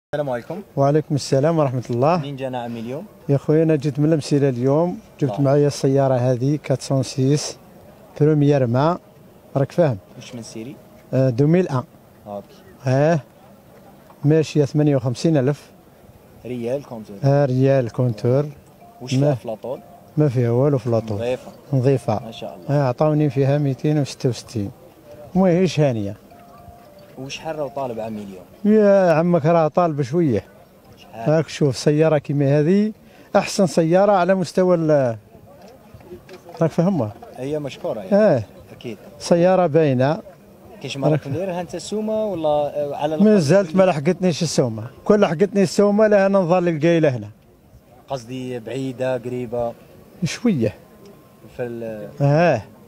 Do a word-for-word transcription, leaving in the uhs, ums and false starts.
السلام عليكم. وعليكم السلام ورحمة الله. منين جانا عمي اليوم؟ يا خويا أنا جيت من المسيرة اليوم، جبت طبعا. معايا السيارة هذه أربعمية وستة بروميير ما، راك فاهم؟ واش من سيري؟ آه ألفين وواحد. اوكي. اه ماشية ثمانية وخمسين ألف ريال كونتور. آه ريال كونتور. واش فيها في لاطول؟ ما فيها والو في لاطول. نظيفة. نظيفة. ما شاء الله. آه عطاوني فيها مئتين وستة وستين. المهم هيش هانية. وشحال راه طالب عمي اليوم؟ يا عمك راه طالب شوية. شحال؟ راك شوف سيارة كيما هذه أحسن سيارة على مستوى ال راك فاهمها؟ هي مشكورة يعني. اه اكيد. سيارة باينة. كاش ما راك نديرها انت السومة ولا على الأقل؟ ما زالت ما لحقتنيش السومه، كل لحقتني السومه لها نظل القايله هنا. قصدي بعيدة قريبة؟ شويه. في ال اه